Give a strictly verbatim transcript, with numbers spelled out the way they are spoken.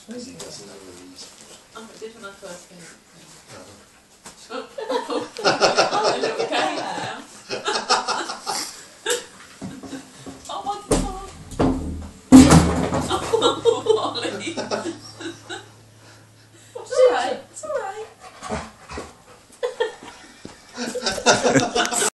suppose he doesn't know where he's. Oh, I did when I first came. Oh. Oh, a little game now. Oh my god. Oh, Ollie. It's alright, it's alright.